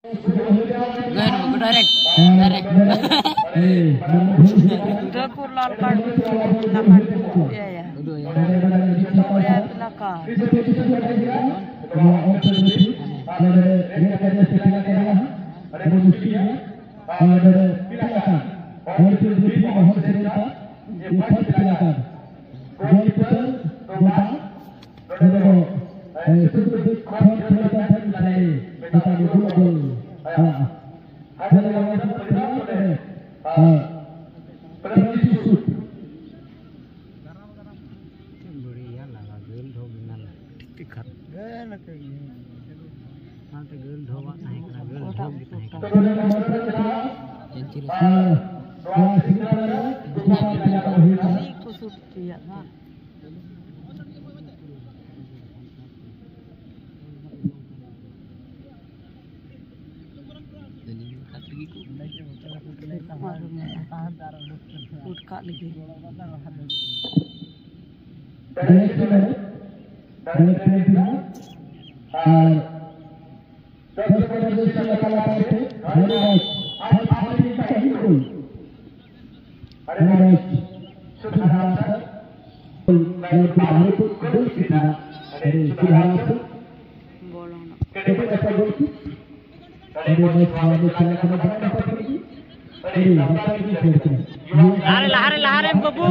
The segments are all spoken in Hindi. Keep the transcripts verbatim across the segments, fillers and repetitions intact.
Gan direct, direct. Udah pulang kan, lakan ya ya. Udah ya. Itu ya belakang. Lari lari lari babu.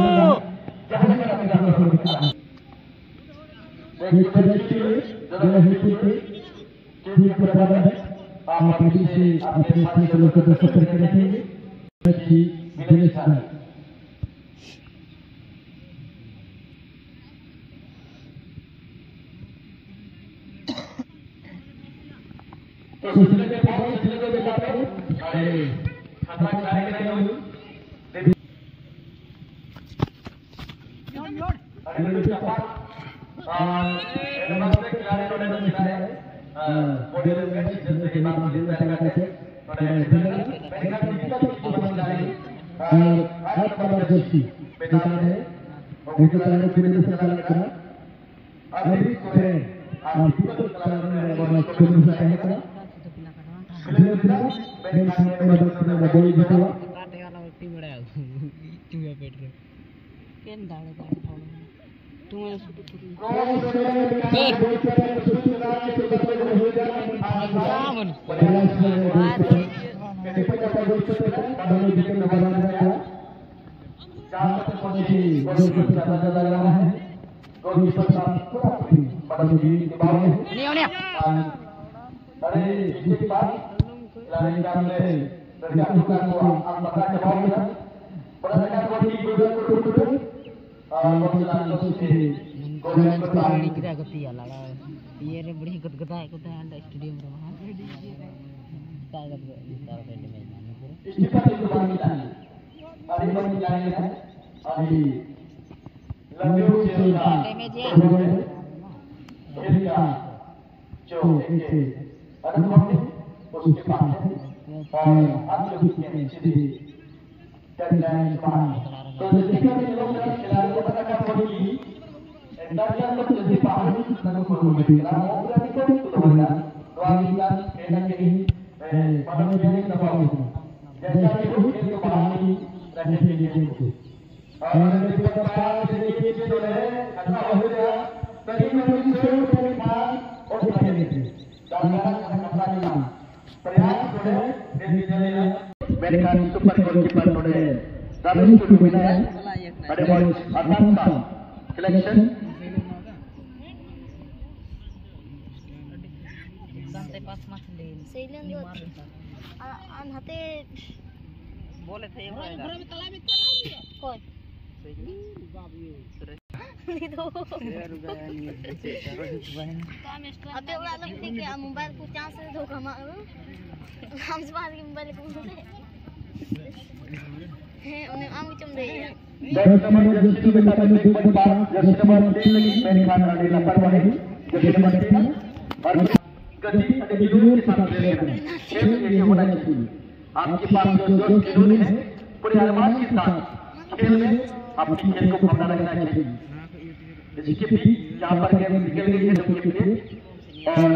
आपके पास जो जो खिलौने हैं पूरे अरमान के साथ खेल में अपनी खेल को भावना रखना चाहिए। इसके भी यहाँ पर गेम निकल गई है लोगों के लिए और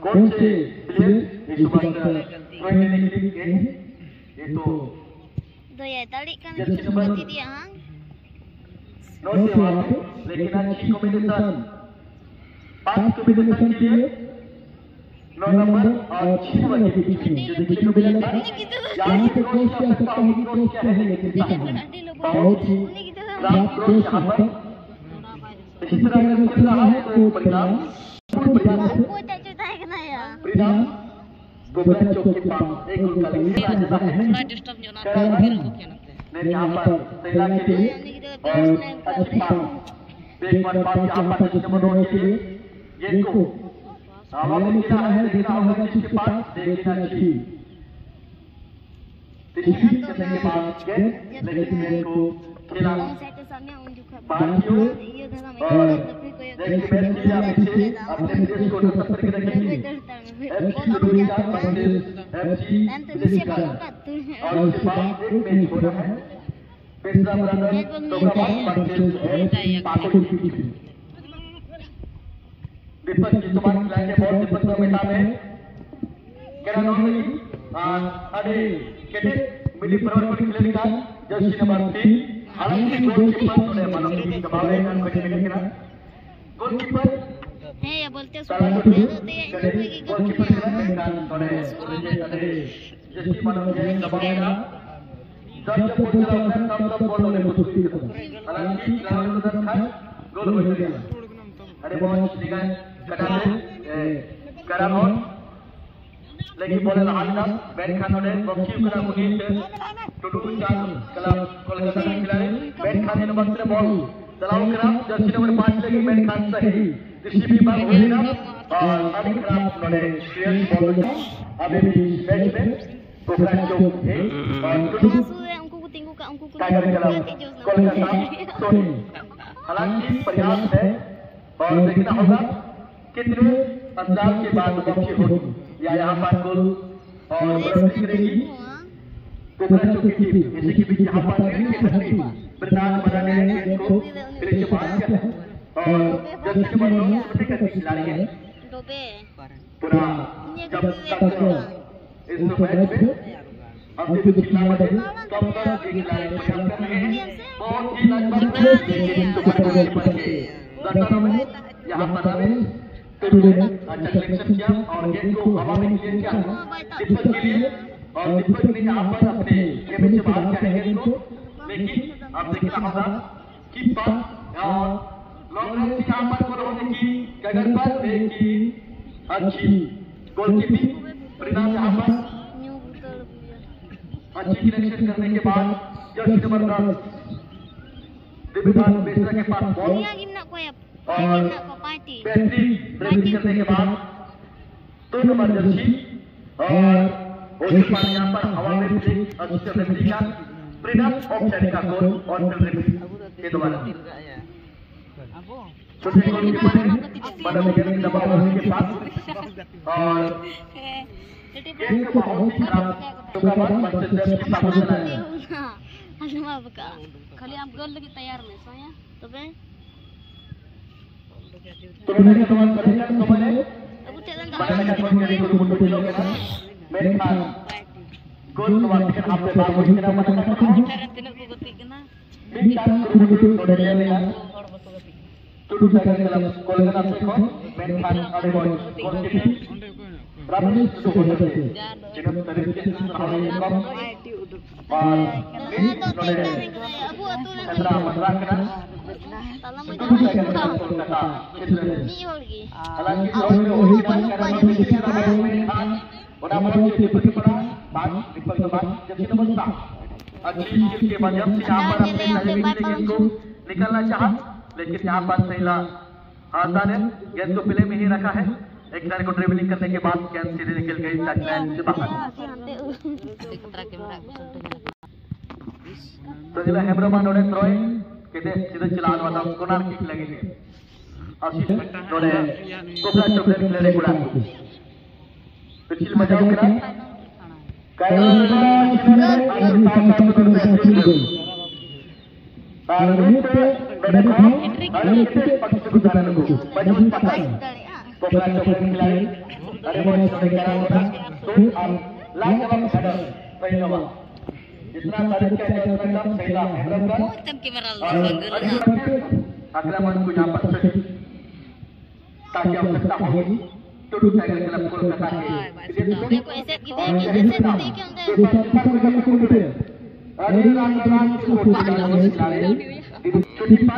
कौन से प्लेयर इस बार थ्रो लेने के लिए गए हैं? ये तो Daya tarik kan seperti dia, hang. नो से वहाँ पे लेकिन अच्छी कॉम्बिनेशन पांच कॉम्बिनेशन के लिए नौ नंबर और छह नंबर के बीच में जो देखिए कॉम्बिनेशन यहाँ पे क्रॉस कर सकता है क्रॉस क्या है लेकिन बहुत ही रात क्रॉस यहाँ पर इसी तरह अगर चल रहा है तो परिणाम Aku tak cerita kena ya. परिणाम गोबरा चौक के पास एक गोल का लक्ष्य आ जाता है ने यहाँ पर सैला के लिए और अच्छी पास एक बार पास यहाँ पर जिससे मनोहर के लिए ये को हवा में गिरा है देखना होगा किसके पास लेकिन अच्छी इसी करने के बाद गेंद लेकिन गेंद को खेला बाकियों और देखिए मैच की आप इसे अपने देश को सफर के रखेंगे एफसी दुनिया मंदिर एफसी दिल्ली और उसके बाद एक मैच हो रहा है पेशा ब्रदर्स तोगाबाद मंदिर पाकुड़ की टीम दीपक जी तुम्हारे खिलाड़ी के बहुत दीपक का मैदान है केरा नॉर्मली अरे केटे मिली परवर पर खेलने का जर्सी नंबर तीन हालांकि गोलकीपर ने मनोबल दबावे का कोई नहीं खेला गोलकीपर है या बोलते सुपर होते हैं गोलकीपर ने थोड़े जर्सी मनोबल दबावेगा जब जब बॉल चला होता है तब तब बॉल होने को कोशिश करता है हालांकि ग्राउंड का था गोल हो गया अरे बहुत निकाल कटा दे करा हो लेकिन बॉल हाथ का बैट खाने ने बक्सी करा मुनीत टुटू चार कला कोलकाता के खिलाड़ी बैट खाने ने बक्से बॉल चलाओ करा जर्सी नंबर पाँच लगी बैट खान सही दृष्टि बार होएगा और अभी खराब उन्होंने क्लियर बॉल अभी भी मैच में गोबरा चौक है और टुटू टाइगर चला कोलकाता सोनी हालांकि प्रयास है और देखना होगा कितने अंतराल के बाद बक्सी होगी या यहाँ पर गोल और प्रदर्शित करेगी गोबरा चौक की टीम इसी के बीच यहाँ पर ब्रिटान बनाने गेंद को फिर से बाहर किया और जर्सी नंबर नौ छोटे का खिलाड़ी है पूरा जब तक इस मैच में अब जो खिलाड़ी है तब तक एक खिलाड़ी प्रयास कर रहे हैं बहुत ही लगभग लेकिन सुपर गोलकीपर के दर्शकों में यहाँ पर हमें टुडू ने अच्छा कलेक्शन किया और गेंद को हवा में क्लियर किया दीपक के लिए और दीपक ने यहाँ पर अपने गेंद से बाहर किया है गेंद को लेकिन अब देखना होगा कीपर और लॉन्ग रेंज यहाँ पर गोल होने की कगार पर एक अच्छी गोलकीपिंग परिणाम यहाँ पर अच्छी कलेक्शन करने के बाद जर्सी नंबर दस दिव्यदास मिश्रा के पास बॉल और बैटरी ब्रेक करने के बाद दो नंबर जर्सी और उसके बाद यहाँ पर हवा में ब्रेक अच्छे रेफरी का परिणाम ऑफसाइड का गोल और रेफरी के द्वारा छोटे गोलकीपर बड़ा गेंद दबाव होने के बाद और गेंद को बहुत खराब तोगाबाद मंदिर के सामने चलाया खाली आप गोल लगी तैयार में सोया तो बे तो मैंने सवाल करेगा तो मैंने अब चलन मैंने क्या फोन करी को मुंडो पिलो के ना मेरे खान गोल को वापस कर आपने बात बोली ना मत करता हूं मेरी चांस को मुंडो तोड़ ले लेना टुडू टाइगर क्लब कोलकाता से को मेरे खान अरे बॉल गोल की टीम रमेश टुडू हो जाते हैं जिन्होंने तरीके से हमारे कम और अबू अतुल चंद्रा मंडरा के ना टुडू टाइगर क्लब कोलकाता नहीं होगी हालांकि और वही बात कर रहे हैं कि हमारे में खान और हमारे के प्रति पड़ा बात विपल के बाद जर्सी नंबर सात अच्छी स्किल के माध्यम से यहाँ पर अपने नजदीक से गेंद को निकालना चाहा लेकिन यहाँ पर सैला आता ने गेंद को पहले में ही रखा है एक खिलाड़ी को ड्रिबलिंग करने के बाद गेंद सीधे निकल गई टचलाइन से बाहर तो जिला हेमरमान नोडे थ्रोय केते सीधे चलान वाला कोनार किक लगेगी आशीष नोडे कोबरा चौक के खिलाड़ी गुड़ा पिछली मजाओ करा कायरा और साथ साथ और मित्र देखो और किसे पक्ष गुजारने को मजबूत पकड़ Pokoknya coba khilai. Ada boleh sudah jalan orang. Tuh am lang jawab ada. Baik nama. Isna tarik ke atas rakam saya harapkan. Tem kamera lu Akraman punya apa saja. Tak jauh tak hobi. Tuh saya dalam Kolkata ini. देखो ऐसे की देखिए ऐसे की देखिए अंदर Ada rang-rang cuti pas.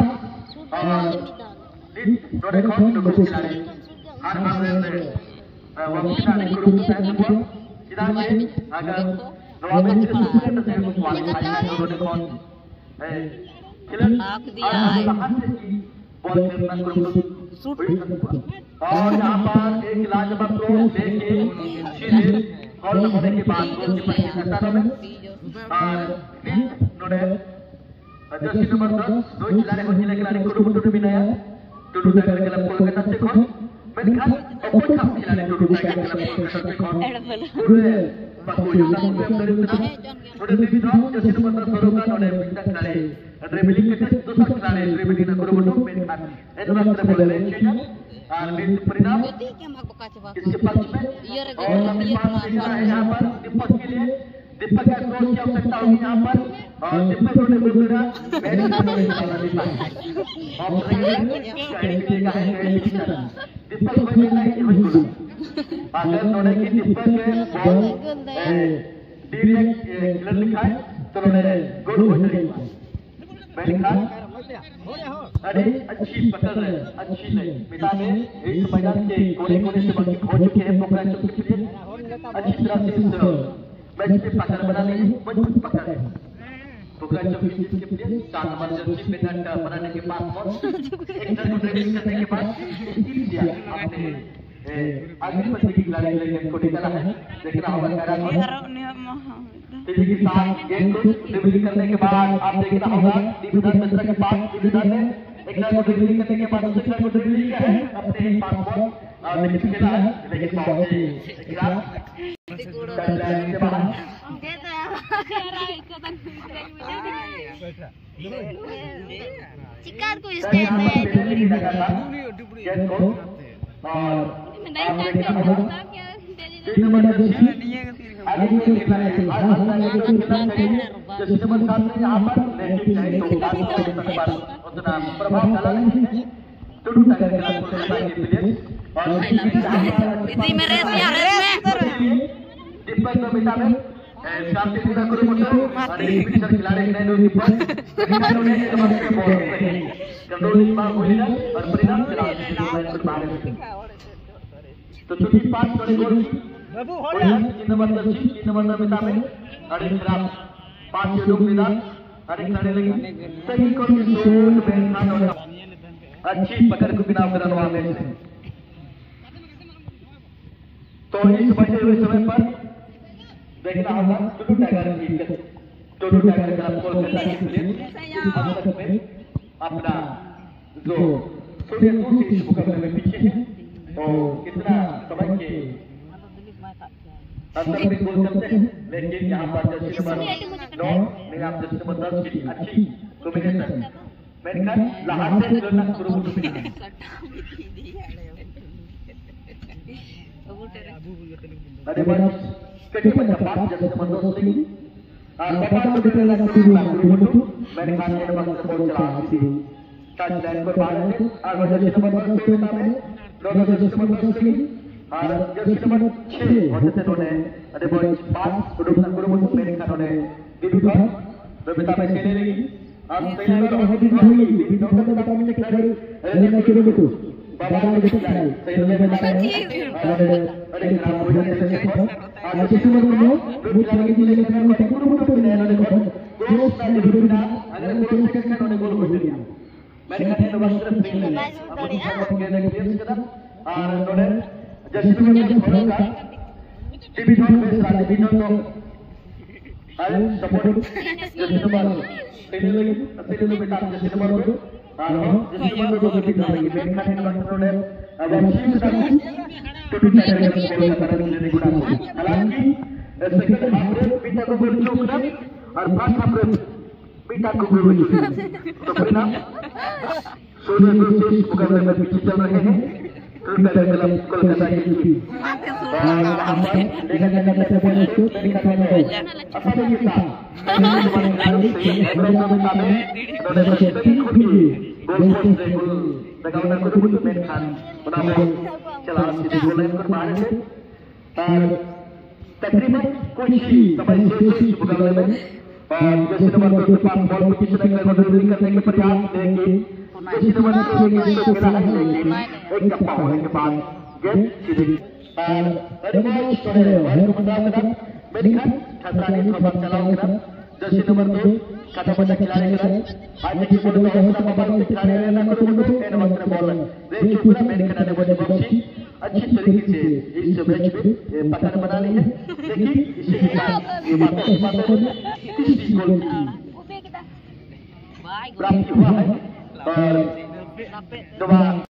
Roda kau duduk silai. Har har waktu ada kurung saya semua. Tidak main agar roda itu sudah terjadi kuali saya roda kau. Eh, kilan aku dia ball खेलना शुरू और यहाँ पर एक लाजवाब थ्रो लेके सीधे हॉल होने के बाद गोलकीपर की सहायता में और नोडे जर्सी नंबर दस दो खिलाड़ी को खिलाड़ी खिलाड़ी को टुडू टुडू बिनाया टुडू टाइगर क्लब कोलकाता से कौन मेनखान और कुछ हम खिलाड़ी टुडू टाइगर क्लब कोलकाता से कौन पूरे बाकुला नोडे अंदर इतना नोडे विविधों जर्सी नंबर दस सरोका नोडे बिंदा खिलाड़ी ड्रिबलिंग के दूसरा खिलाड़ी ड्रिबलिंग को Tudu मेनखान itu masih boleh cium, dan परिणाम इसके पक्ष में और हमें पास दिख रहा है यहाँ पर दीपक के लिए दीपक का क्रॉस की आवश्यकता होगी यहाँ पर और दीपक ने बोला मैंने नहीं निकाला दीपक और का है दीपक को देखना है वही बोला अगर नोडे की दीपक के बॉल डायरेक्ट क्लियर लिखा है तो नोडे गोल हो जाएगा मैंने कहा अरे अच्छी पकड़ है अच्छी नहीं पिता ने इस मैदान के कोने कोने से बाकी खो चुके हैं पोखरा चौक के लिए अच्छी तरह से इस मैच से पकड़ बनाने की मजबूत पकड़ है पोखरा चौक के लिए सात नंबर जर्सी पे डंडा बनाने के बाद एक रन को ड्रिबलिंग करने के बाद इंडिया अपने आगे बढ़ने की खिलाड़ी लेकर को निकाला है देखना होगा तेजी के साथ गेंद को ड्रिबलिंग करने के बाद आप देखना होगा दीपदार मिश्रा के पास दीपदार ने एक रन को ड्रिबलिंग करने के बाद दूसरे रन को ड्रिबलिंग किया है अपने पास बॉल लेकिन खेला है लेकिन बॉल से गिरा टचलाइन से बाहर चिकार को स्टेप है गेंद को और नहीं क्या तीन नंबर जर्सी आगे के खिलाड़ी आज आगे के खिलाड़ी जर्सी नंबर सात में यहाँ पर लेकिन नहीं तो बात पर उतना प्रभाव डाला नहीं है टुडू टाइगर क्लब कोलकाता के प्लेयर और इतनी में रेस यार रेस में दीपक को मिटा में शांति पूरा करो मोटर और एक पिक्चर खिलाड़ी नहीं दो दीपक खिलाड़ियों ने एक बार के बॉल पे कंट्रोल बार बोलेगा और परिणाम चला बाहर तो चुटी पास करे गोल तीन नंबर दर्शी तीन नंबर मिता में अरे खिलाफ पांच लोग निदान अरे खिलाड़ी लगी सही को शोट मेनखान और अच्छी पकड़ को बिना करने वाले से तो इस बचे हुए समय पर देखना होगा टुडू टाइगर की टुडू टाइगर क्लब कोलकाता के प्लेयर में अपना जो सूर्य कोशिश मुकाबले में पीछे है और कितना समय के अंदर में गोल करते हैं लेकिन यहाँ पर जर्सी नंबर नौ में आप जर्सी नंबर दस की अच्छी कॉम्बिनेशन मेनखान लाहौर से जोड़ना शुरू हो चुकी है अरे बस कटी पर पास जर्सी नंबर दस की और पता तो दिखने लगा शुरू हो चुकी मेनखान ने नंबर से बॉल चला दी टच लाइन पर बाहर से और जर्सी नंबर दस के सामने दोनों जर्सी नंबर दस की और जर्सी नंबर छह होते थे उन्होंने अरे बॉल पास उड़ना शुरू हो चुके मेनखान ने दीपक बबीता में खेलने लगी और पहले बार बहुत ही हुई दीपक ने बता में खिलाड़ी लेना शुरू हो गया बाबा ने खिलाड़ी सही में बताया अरे अरे खराब हो जाने से और जर्सी नंबर नौ वो खिलाड़ी के लिए करना है शुरू हो चुके हैं उन्होंने गोल ना बिना अगर गोल से करना उन्होंने गोल हो गया मेनखान ने बस सिर्फ खेलने अब खेलने के लिए करा और उन्होंने जर्सी नंबर का डिवीजन बेस का डिवीजन तो आई सपोर्ट जर्सी नंबर तीन तीन बेटा जर्सी नंबर दो और जर्सी नंबर दो की खिलाड़ी मेनखान ने कंट्रोल है अब अच्छी तरह टुडू टाइगर को गोल करने के गुना हालांकि सेकंड हाफ में बीटा को गोल चौका और फर्स्ट हाफ में बीटा को गोल चौका तो परिणाम सूर्य कोशिश मुकाबले में पीछे चल रहे हैं Kita dalam Kolkata City. Apa dengan dengan siapa itu dari kata apa kita? Kami kami bersama kami dari segi kunci. Golput segul. Bagaimana kudu menkan menambah celah situ bulan kemarin itu. Terima kunci sampai sesi sebagai lain. Jadi nomor depan bol kita sedang berdiri ke perjalanan lagi. Jadi nomor tiga itu kita lagi. एक पावर के बाद गेट सीधी रेमोट स्टोरेज है मदार मेडिकल खतरा नहीं खबर चलाओ कर जैसे नंबर दो कथा बजा खिलाड़ी कर आज की फोटो में होता है बाबा इस खिलाड़ी ने नंबर दो पे नंबर बॉल ये पूरा मेडिकल ने बड़े बॉक्सी अच्छी तरीके से इस मैच में पकड़ बना ली है देखिए इसी के साथ ये बात इस बात को किसी गोल की प्राप्ति हुआ है और दोबारा